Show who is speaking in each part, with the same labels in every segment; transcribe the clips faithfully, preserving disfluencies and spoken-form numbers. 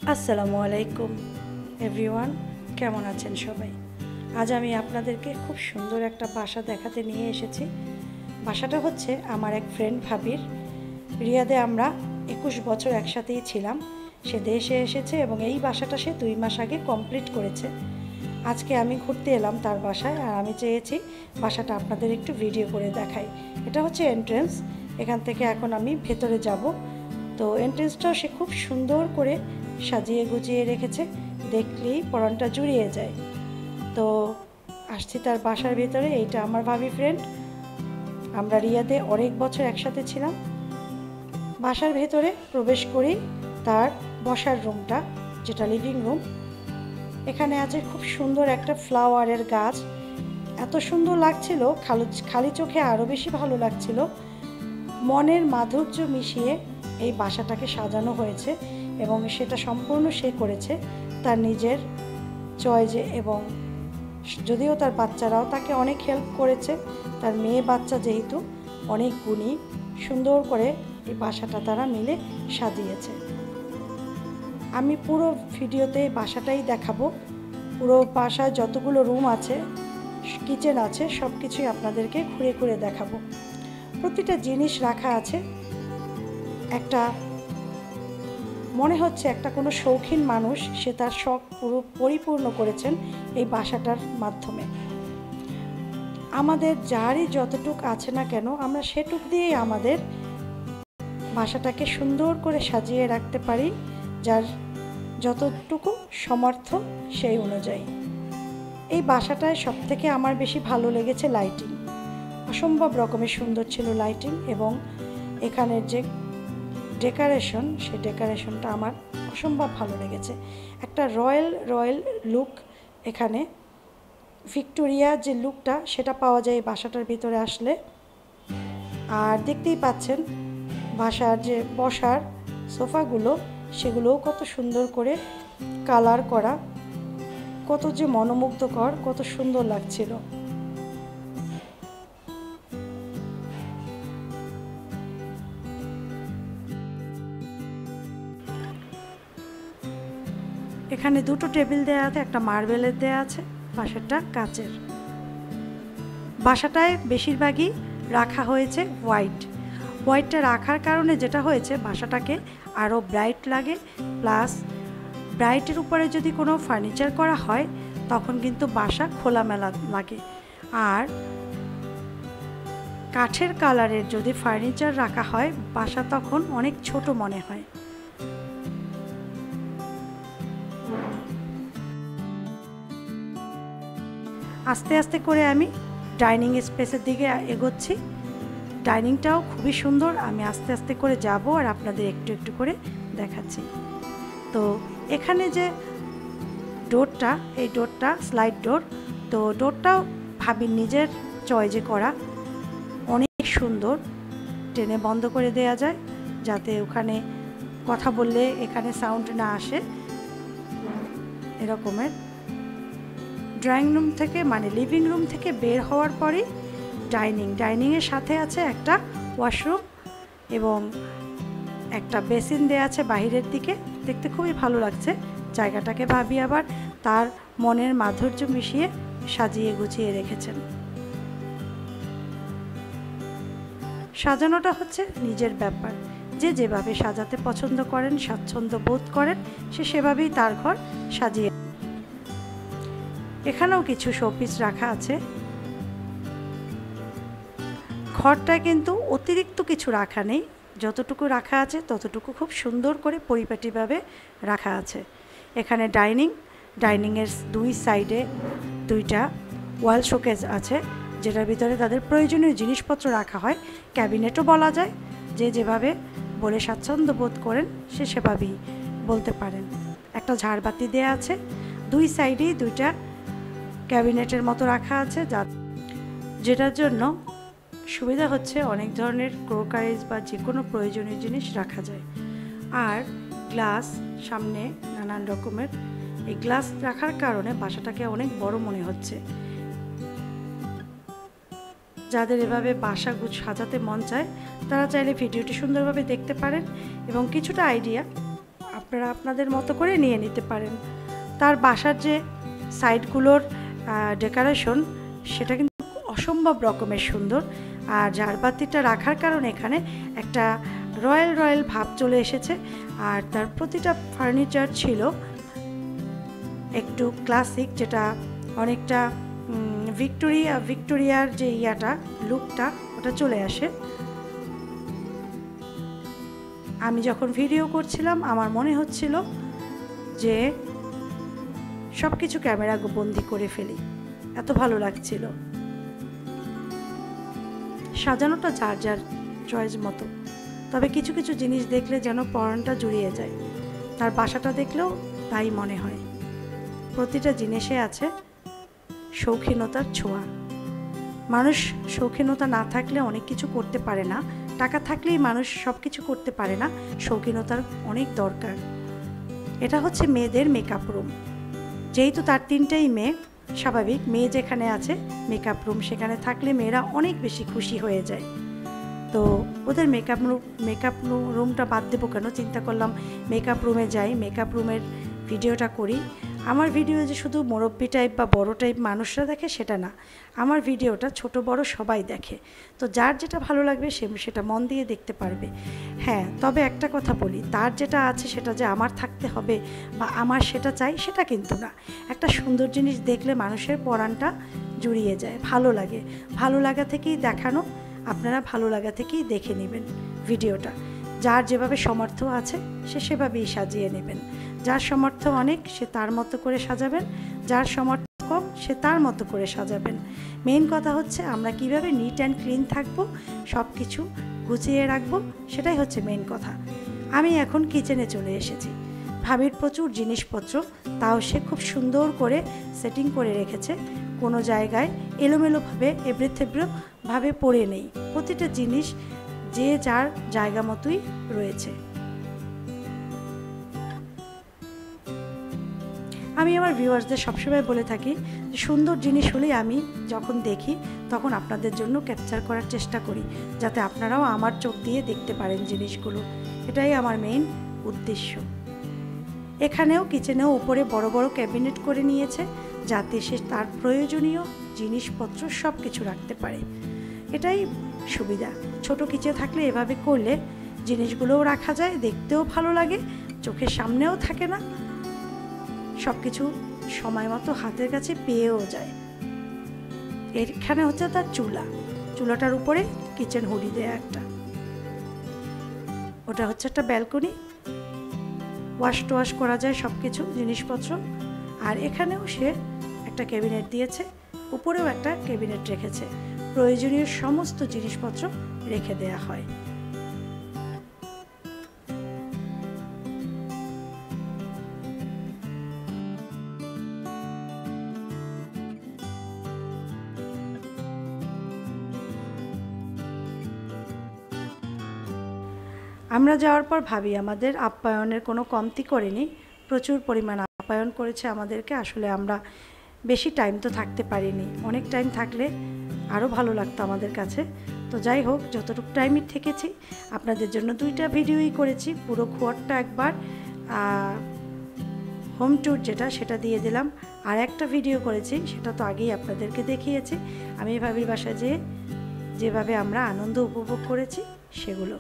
Speaker 1: আসসালামু আলাইকুম এভরিওয়ান, কেমন আছেন সবাই? আজ আমি আপনাদেরকে খুব সুন্দর একটা বাসা দেখাতে নিয়ে এসেছি। বাসাটা হচ্ছে আমার এক ফ্রেন্ড ভাবির। রিয়াদে আমরা একুশ বছর একসাথেই ছিলাম। সে দেশে এসেছে এবং এই বাসাটা সে দুই মাস আগে কমপ্লিট করেছে। আজকে আমি ঘুরতে এলাম তার বাসায়, আর আমি চেয়েছি বাসাটা আপনাদের একটু ভিডিও করে দেখাই। এটা হচ্ছে এন্ট্রেন্স। এখান থেকে এখন আমি ভেতরে যাব। তো এন্ট্রেন্সটাও সে খুব সুন্দর করে সাজিয়ে গুছিয়ে রেখেছে, দেখলেই পরানটা জুড়িয়ে যায়। তো আসছি তার বাসার ভেতরে। এইটা আমার ভাবি ফ্রেন্ড। আমরা রিয়াদে অনেক বছর একসাথে ছিলাম। বাসার ভেতরে প্রবেশ করেই তার বসার রুমটা, যেটা লিভিং রুম। এখানে আছে খুব সুন্দর একটা ফ্লাওয়ারের গাছ। এত সুন্দর লাগছিল, খালি চোখে আরও বেশি ভালো লাগছিল। মনের মাধুর্য মিশিয়ে এই বাসাটাকে সাজানো হয়েছে এবং সেটা সম্পূর্ণ সে করেছে তার নিজের চয়েজে। এবং যদিও তার বাচ্চারাও তাকে অনেক হেল্প করেছে। তার মেয়ে বাচ্চা যেহেতু অনেক গুণী, সুন্দর করে এই বাসাটা তারা মিলে সাজিয়েছে। আমি পুরো ভিডিওতে বাসাটাই দেখাবো। পুরো বাসায় যতগুলো রুম আছে, কিচেন আছে, সব কিছুই আপনাদেরকে ঘুরে ঘুরে দেখাবো। প্রতিটা জিনিস রাখা আছে। একটা মনে হচ্ছে একটা কোনো শৌখিন মানুষ, সে তার শখ পুরো পরিপূর্ণ করেছেন এই বাসাটার মাধ্যমে। আমাদের যারই যতটুক আছে না কেন, আমরা সেটুক দিয়েই আমাদের বাসাটাকে সুন্দর করে সাজিয়ে রাখতে পারি, যার যতটুকু সমর্থ সেই অনুযায়ী। এই বাসাটায় সব থেকে আমার বেশি ভালো লেগেছে লাইটিং। অসম্ভব রকমের সুন্দর ছিল লাইটিং, এবং এখানের যে ডেকোরেশন, সেই ডেকোরেশনটা আমার অসম্ভব ভালো লেগেছে। একটা রয়্যাল রয়্যাল লুক এখানে, ভিক্টোরিয়া যে লুকটা সেটা পাওয়া যায় এই বাসাটার ভিতরে আসলে। আর দেখতেই পাচ্ছেন বাসার যে বসার সোফাগুলো, সেগুলোও কত সুন্দর করে কালার করা, কত যে মনোমুগ্ধকর, কত সুন্দর লাগছিল। এখানে দুটো টেবিল দেওয়া আছে, একটা মার্বেলের দেওয়া আছে, বাসাটা কাচের। বাসাটায় বেশিরভাগই রাখা হয়েছে হোয়াইট। হোয়াইটটা রাখার কারণে যেটা হয়েছে, বাসাটাকে আরও ব্রাইট লাগে। প্লাস ব্রাইটের উপরে যদি কোনো ফার্নিচার করা হয় তখন কিন্তু বাসা খোলামেলা লাগে। আর কাঠের কালারের যদি ফার্নিচার রাখা হয়, বাসা তখন অনেক ছোট মনে হয়। আস্তে আস্তে করে আমি ডাইনিং স্পেসের দিকে এগোচ্ছি। ডাইনিংটাও খুবই সুন্দর। আমি আস্তে আস্তে করে যাব আর আপনাদের একটু একটু করে দেখাচ্ছি। তো এখানে যে ডোরটা, এই ডোরটা স্লাইড ডোর। তো ডোরটাও ভাবি নিজের চয়েজে করা, অনেক সুন্দর। টেনে বন্ধ করে দেয়া যায় যাতে ওখানে কথা বললে এখানে সাউন্ড না আসে, এরকমের। ড্রয়িং রুম থেকে, মানে লিভিং রুম থেকে বের হওয়ার পরেই ডাইনিং। ডাইনিংয়ের সাথে আছে একটা ওয়াশরুম এবং একটা বেসিন দেয়া আছে বাহিরের দিকে। দেখতে খুবই ভালো লাগছে জায়গাটাকে। ভাবি আবার তার মনের মাধুর্য মিশিয়ে সাজিয়ে গুছিয়ে রেখেছেন। সাজানোটা হচ্ছে নিজের ব্যাপার। যে যেভাবে সাজাতে পছন্দ করেন, স্বাচ্ছন্দ্য বোধ করেন, সে সেভাবেই তার ঘর সাজিয়ে। এখানেও কিছু শোপিস রাখা আছে। ঘরটায় কিন্তু অতিরিক্ত কিছু রাখা নেই, যতটুকু রাখা আছে ততটুকু খুব সুন্দর করে পরিপাটিভাবে রাখা আছে। এখানে ডাইনিং, ডাইনিংয়ের দুই সাইডে দুইটা ওয়াল শোকেস আছে, যেটার ভিতরে তাদের প্রয়োজনীয় জিনিসপত্র রাখা হয়। ক্যাবিনেটও বলা যায়, যে যেভাবে বলে স্বাচ্ছন্দ্য বোধ করেন সে সেভাবেই বলতে পারেন। একটা ঝাড়বাতি দেয়া আছে, দুই সাইডেই দুইটা ক্যাবিনেটের মতো রাখা আছে, যা যেটার জন্য সুবিধা হচ্ছে অনেক ধরনের ক্রোকারিজ বা যে কোনো প্রয়োজনীয় জিনিস রাখা যায়। আর গ্লাস সামনে নানান রকমের, এই গ্লাস রাখার কারণে বাসাটাকে অনেক বড় মনে হচ্ছে। যাদের এভাবে বাসা গুছ সাজাতে মন চায়, তারা চাইলে ভিডিওটি সুন্দরভাবে দেখতে পারেন এবং কিছুটা আইডিয়া আপনারা আপনাদের মতো করে নিয়ে নিতে পারেন। তার বাসার যে সাইডগুলোর ডেকোরেশন সেটা কিন্তু অসম্ভব রকমের সুন্দর। আর ঝাড়বাতিটা রাখার কারণে এখানে একটা রয়্যাল রয়্যাল ভাব চলে এসেছে। আর তার প্রতিটা ফার্নিচার ছিল একটু ক্লাসিক, যেটা অনেকটা ভিক্টোরিয়া ভিক্টোরিয়ার যে ইয়াটা লুকটা ওটা চলে আসে। আমি যখন ভিডিও করছিলাম আমার মনে হচ্ছিল যে সব কিছু ক্যামেরা বন্দি করে ফেলি, এত ভালো লাগছিল। সাজানোটা যার যার চয়েস মতো, তবে কিছু কিছু জিনিস দেখলে যেন পরাণটা জুড়িয়ে যায়। তার বাসাটা দেখলেও তাই মনে হয়। প্রতিটা জিনিসে আছে শৌখিনতার ছোঁয়া। মানুষ শৌখিনতা না থাকলে অনেক কিছু করতে পারে না। টাকা থাকলেই মানুষ সব কিছু করতে পারে না, শৌখিনতার অনেক দরকার। এটা হচ্ছে মেয়েদের মেকআপ রুম। যেহেতু তার তিনটেই মেয়ে, স্বাভাবিক মেয়ে যেখানে আছে মেকআপ রুম সেখানে থাকলে মেয়েরা অনেক বেশি খুশি হয়ে যায়। তো ওদের মেকআপ রুম মেকআপ রুমটা বাদ দেবো কেন, চিন্তা করলাম মেকআপ রুমে যাই, মেকআপ রুমের ভিডিওটা করি। আমার ভিডিও যে শুধু মুরব্বি টাইপ বা বড় টাইপ মানুষরা দেখে সেটা না, আমার ভিডিওটা ছোট বড় সবাই দেখে। তো যার যেটা ভালো লাগবে সে সেটা মন দিয়ে দেখতে পারবে। হ্যাঁ, তবে একটা কথা বলি, তার যেটা আছে সেটা যে আমার থাকতে হবে বা আমার সেটা চাই সেটা কিন্তু না। একটা সুন্দর জিনিস দেখলে মানুষের পরাণটা জুড়িয়ে যায়, ভালো লাগে। ভালো লাগা থেকেই দেখানো, আপনারা ভালো লাগা থেকেই দেখে নেবেন ভিডিওটা। যার যেভাবে সামর্থ্য আছে সে সেভাবেই সাজিয়ে নেবেন। যার সামর্থ্য অনেক সে তার মতো করে সাজাবেন, যার সামর্থ্য কম সে তার মতো করে সাজাবেন। মেইন কথা হচ্ছে আমরা কিভাবে নিট অ্যান্ড ক্লিন থাকবো, সব কিছু গুছিয়ে রাখবো, সেটাই হচ্ছে মেইন কথা। আমি এখন কিচেনে চলে এসেছি। ভাবির প্রচুর জিনিসপত্র, তাও সে খুব সুন্দর করে সেটিং করে রেখেছে। কোনো জায়গায় এলোমেলোভাবে এবড়ে থেবড়েভাবে পড়ে নেই। প্রতিটা জিনিস যে যার জায়গা মতোই রয়েছে। আমি আমার ভিউয়ার্সদের সবসময় বলে থাকি যে সুন্দর জিনিস হলেই আমি যখন দেখি তখন আপনাদের জন্য ক্যাপচার করার চেষ্টা করি, যাতে আপনারাও আমার চোখ দিয়ে দেখতে পারেন জিনিসগুলো। এটাই আমার মেইন উদ্দেশ্য। এখানেও কিচেনেও উপরে বড় বড় ক্যাবিনেট করে নিয়েছে, যাতে সে তার প্রয়োজনীয় জিনিসপত্র সব কিছু রাখতে পারে। এটাই সুবিধা। ছোট কিচেন থাকলে এভাবে করলে জিনিসগুলোও রাখা যায়, দেখতেও ভালো লাগে, চোখের সামনেও থাকে না, সব কিছু সময় মতো হাতের কাছে পেয়েও যায়। এখানে হচ্ছে তার চুলা, চুলাটার উপরে কিচেন হুডি দেয়া একটা, ওটা হচ্ছে একটা ব্যালকনি, ওয়াশ টোয়াশ করা যায় সব কিছু জিনিসপত্র। আর এখানেও সে একটা ক্যাবিনেট দিয়েছে, উপরেও একটা ক্যাবিনেট রেখেছে, প্রয়োজনীয় সমস্ত জিনিসপত্র রেখে দেয়া হয়। আমরা যাওয়ার পর ভাবি আমাদের আপ্যায়নের কোনো কমতি করেনি, প্রচুর পরিমাণ আপ্যায়ন করেছে আমাদেরকে। আসলে আমরা বেশি টাইম তো থাকতে পারিনি, অনেক টাইম থাকলে আরও ভালো লাগতো আমাদের কাছে। তো যাই হোক, যতটুকু টাইমই থেকেছি আপনাদের জন্য দুইটা ভিডিওই করেছি। পুরো ঘরটা একবার হোম ট্যুর যেটা সেটা দিয়ে দিলাম, আর একটা ভিডিও করেছি সেটা তো আগেই আপনাদেরকে দেখিয়েছি। আমি ভাবির বাসায় যেয়ে যেভাবে আমরা আনন্দ উপভোগ করেছি সেগুলো।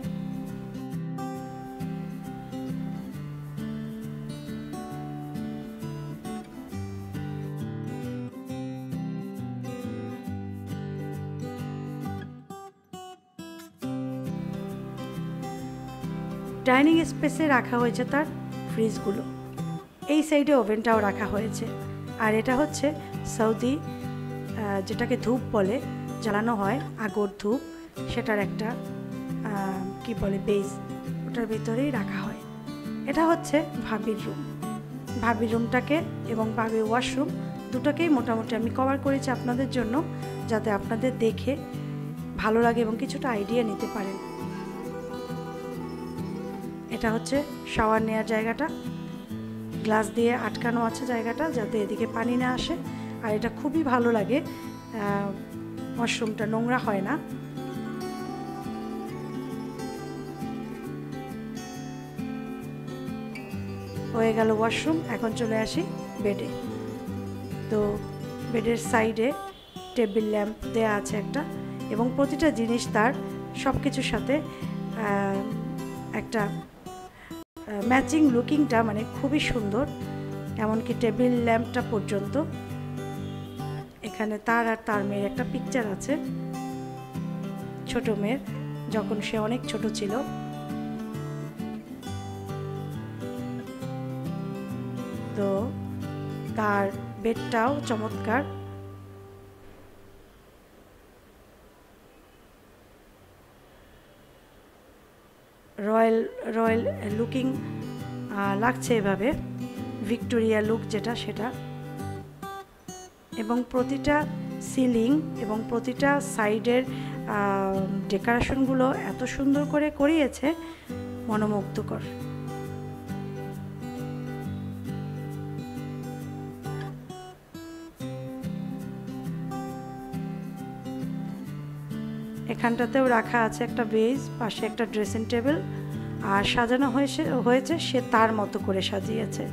Speaker 1: ডাইনিং স্পেসে রাখা হয়েছে তার ফ্রিজগুলো, এই সাইডে ওভেনটাও রাখা হয়েছে। আর এটা হচ্ছে সৌদি যেটাকে ধূপ বলে, জ্বালানো হয় আগর ধূপ, সেটার একটা কি বলে বেজ, ওটার ভিতরেই রাখা হয়। এটা হচ্ছে ভাবির রুম। ভাবির রুমটাকে এবং ভাবির ওয়াশরুম দুটোকেই মোটামুটি আমি কভার করেছি আপনাদের জন্য, যাতে আপনাদের দেখে ভালো লাগে এবং কিছুটা আইডিয়া নিতে পারেন। এটা হচ্ছে শাওয়ার নেওয়ার জায়গাটা, গ্লাস দিয়ে আটকানো আছে জায়গাটা, যাতে এদিকে পানি না আসে। আর এটা খুবই ভালো লাগে, ওয়াশরুমটা নোংরা হয় না। হয়ে গেল ওয়াশরুম। এখন চলে আসি বেডে। তো বেডের সাইডে টেবিল ল্যাম্প দেওয়া আছে একটা, এবং প্রতিটা জিনিস তার সব কিছুর সাথে একটা ম্যাচিং লুকিংটা মানে খুবই সুন্দর, এমনকি টেবিল ল্যাম্পটা পর্যন্ত। এখানে তার আর তার মেয়ের একটা পিকচার আছে, ছোট মেয়ের, যখন সে অনেক ছোট ছিল। তো তার বেডটাও চমৎকার। রয়্যাল রয়্যাল লুকিং লাগছে এভাবে, ভিক্টোরিয়া লুক যেটা সেটা। এবং প্রতিটা সিলিং এবং প্রতিটা সাইডের ডেকোরেশনগুলো এত সুন্দর করে করিয়েছে, মনোমুগ্ধকর। এখানটাতেও রাখা আছে একটা বেজ, পাশে একটা ড্রেসিং টেবিল, আর সাজানো হয়েছে হয়েছে সে তার মতো করে সাজিয়েছে।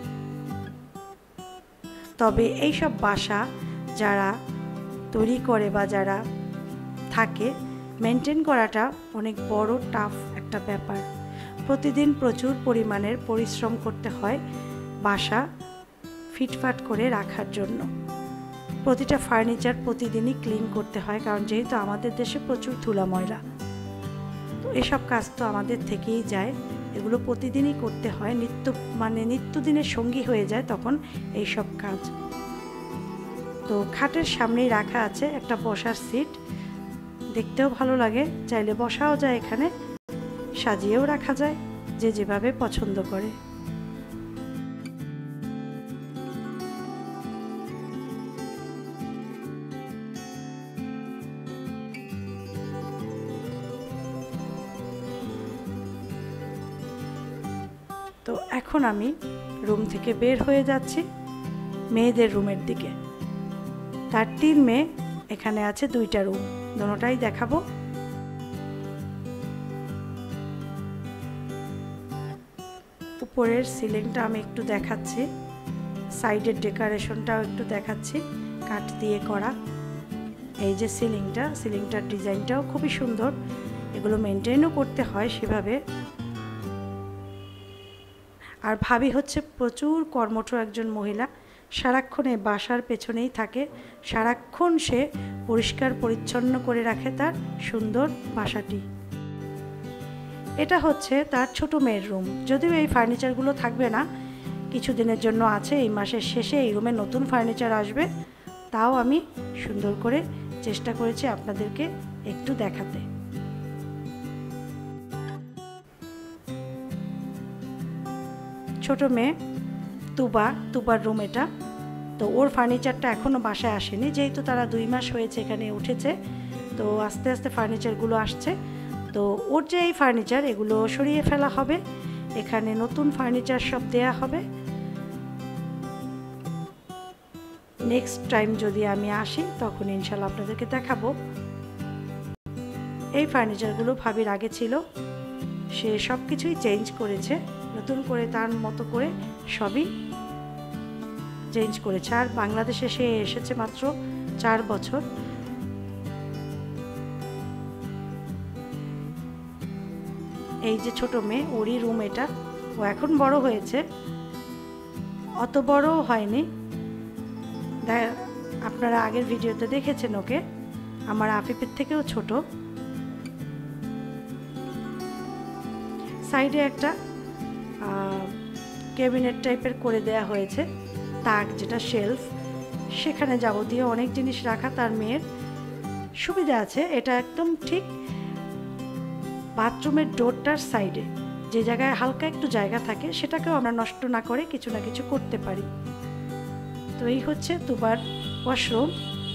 Speaker 1: তবে এই সব বাসা যারা তৈরি করে বা যারা থাকে, মেনটেন করাটা অনেক বড় টাফ একটা ব্যাপার। প্রতিদিন প্রচুর পরিমাণের পরিশ্রম করতে হয় বাসা ফিটফাট করে রাখার জন্য। প্রতিটা ফার্নিচার প্রতিদিনই ক্লিন করতে হয়, কারণ যেহেতু আমাদের দেশে প্রচুর ধুলা ময়লা, তো এসব কাজ তো আমাদের থেকেই যায়, এগুলো প্রতিদিনই করতে হয়, নিত্য মানে নিত্যদিনের সঙ্গী হয়ে যায় তখন এই সব কাজ। তো খাটের সামনেই রাখা আছে একটা বসার সিট, দেখতেও ভালো লাগে, চাইলে বসাও যায় এখানে, সাজিয়েও রাখা যায় যে যেভাবে পছন্দ করে। তো এখন আমি রুম থেকে বের হয়ে যাচ্ছি মেয়েদের রুমের দিকে। তার তিন মেয়ে, এখানে আছে দুইটা রুম, দুটোটাই দেখাবো। উপরের সিলিংটা আমি একটু দেখাচ্ছি, সাইডের ডেকোরেশনটাও একটু দেখাচ্ছি, কাঠ দিয়ে করা। এই যে সিলিংটা, সিলিংটার ডিজাইনটাও খুবই সুন্দর, এগুলো মেনটেনও করতে হয় সেভাবে। আর ভাবি হচ্ছে প্রচুর কর্মঠ একজন মহিলা, সারাক্ষণ এই বাসার পেছনেই থাকে, সারাক্ষণ সে পরিষ্কার পরিচ্ছন্ন করে রাখে তার সুন্দর বাসাটি। এটা হচ্ছে তার ছোট মেয়ের রুম, যদিও এই ফার্নিচারগুলো থাকবে না, কিছুদিনের জন্য আছে, এই মাসের শেষে এই রুমে নতুন ফার্নিচার আসবে, তাও আমি সুন্দর করে চেষ্টা করেছি আপনাদেরকে একটু দেখাতে। ছোট মেয়ে তুবা, তুবার রুম এটা। তো ওর ফার্নিচারটা এখনও বাসায় আসেনি, যেহেতু তারা দুই মাস হয়েছে এখানে উঠেছে, তো আস্তে আস্তে ফার্নিচারগুলো আসছে। তো ওর যে এই ফার্নিচার, এগুলো সরিয়ে ফেলা হবে, এখানে নতুন ফার্নিচার সব দেয়া হবে। নেক্সট টাইম যদি আমি আসি তখন ইনশাল্লাহ আপনাদেরকে দেখাবো। এই ফার্নিচারগুলো ভাবির আগে ছিল, সে সব কিছুই চেঞ্জ করেছে, নতুন করে তার মতো করে সবই চেঞ্জ করেছে। আর বাংলাদেশে সে এসেছে মাত্র চার বছর। এই যে ছোট মেয়ে, ওরই রুম এটা, ও এখন বড় হয়েছে, অত বড় হয়নি, আপনারা আগের ভিডিওতে দেখেছেন ওকে, আমার আফিফের থেকেও ছোট। সাইডে একটা ক্যাবিনেট টাইপের করে দেয়া হয়েছে, তাক যেটা শেলফ, সেখানে যাবতীয় অনেক জিনিস রাখা তার মেয়ের সুবিধা আছে। এটা একদম ঠিক বাথরুমের ডোরটার সাইডে, যে জায়গায় হালকা একটু জায়গা থাকে সেটাকেও আমরা নষ্ট না করে কিছু না কিছু করতে পারি। তো এই হচ্ছে তুবার ওয়াশরুম।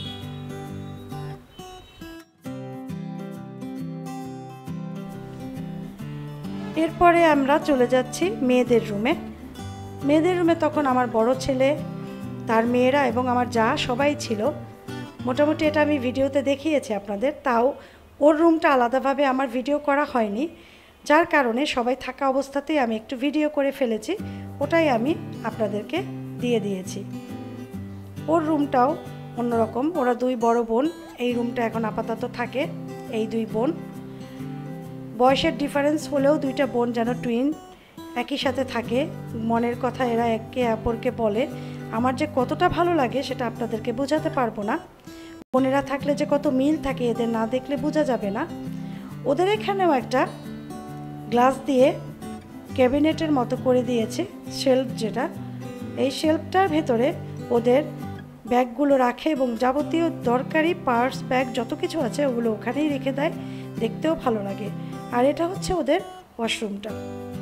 Speaker 1: এরপরে আমরা চলে যাচ্ছি মেয়েদের রুমে। মেয়েদের রুমে তখন আমার বড় ছেলে, তার মেয়েরা এবং আমার যা সবাই ছিল। মোটামুটি এটা আমি ভিডিওতে দেখিয়েছি আপনাদের, তাও ওর রুমটা আলাদাভাবে আমার ভিডিও করা হয়নি, যার কারণে সবাই থাকা অবস্থাতেই আমি একটু ভিডিও করে ফেলেছি। ওটাই আমি আপনাদেরকে দিয়ে দিয়েছি। ওর রুমটাও অন্যরকম, ওরা দুই বড় বোন এই রুমটা এখন আপাতত থাকে। এই দুই বোন বয়সের ডিফারেন্স হলেও দুইটা বোন যেন টুইন একই সাথে থাকে, মনের কথা এরা একে অপরকে বলে। আমার যে কতটা ভালো লাগে সেটা আপনাদেরকে বোঝাতে পারবো না। বোনেরা থাকলে যে কত মিল থাকে এদের না দেখলে বোঝা যাবে না। ওদের এখানেও একটা গ্লাস দিয়ে ক্যাবিনেটের মতো করে দিয়েছে, শেলফ যেটা, এই শেলফটার ভেতরে ওদের ব্যাগগুলো রাখে এবং যাবতীয় দরকারি পার্স ব্যাগ যত কিছু আছে ওগুলো ওখানেই রেখে দেয়, দেখতেও ভালো লাগে। আর এটা হচ্ছে ওদের ওয়াশরুমটা।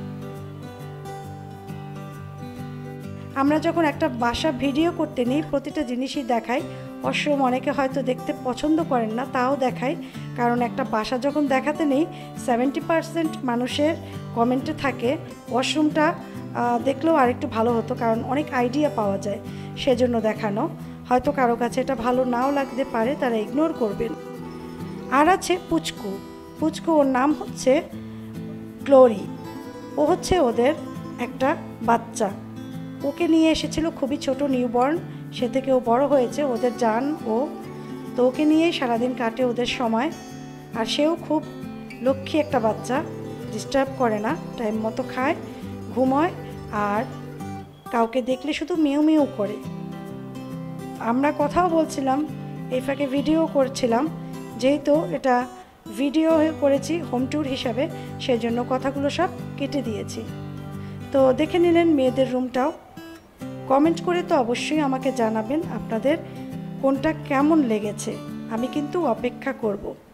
Speaker 1: আমরা যখন একটা বাসা ভিডিও করতে নিই প্রতিটা জিনিসই দেখাই। ওয়াশরুম অনেকে হয়তো দেখতে পছন্দ করেন না, তাও দেখাই, কারণ একটা বাসা যখন দেখাতে নেই সেভেন্টি পার্সেন্ট মানুষের কমেন্টে থাকে ওয়াশরুমটা দেখলেও আরেকটু ভালো হতো, কারণ অনেক আইডিয়া পাওয়া যায়, সেজন্য দেখানো। হয়তো কারো কাছে এটা ভালো নাও লাগতে পারে, তারা ইগনোর করবেন। আর আছে পুচকু। পুচকু ওর নাম হচ্ছে গ্লোরি। ও হচ্ছে ওদের একটা বাচ্চা। ওকে নিয়ে এসেছিল খুবই ছোট, নিউবর্ন, সে থেকে ও বড় হয়েছে, ওদের জান ও। তো ওকে নিয়েই সারাদিন কাটে ওদের সময়। আর সেও খুব লক্ষ্মী একটা বাচ্চা, ডিস্টার্ব করে না, টাইম মতো খায়, ঘুমোয়, আর কাউকে দেখলে শুধু মিউ মিউ করে। আমরা কথাও বলছিলাম, এই ফাঁকে ভিডিও করছিলাম, যেহেতু এটা ভিডিও করেছি হোম ট্যুর হিসাবে, সেই জন্য কথাগুলো সব কেটে দিয়েছি। তো দেখে নিলেন মেয়েদের রুমটাও। কমেন্ট করে তো অবশ্যই আমাকে জানাবেন আপনাদের কোনটা কেমন লেগেছে, আমি কিন্তু অপেক্ষা করব।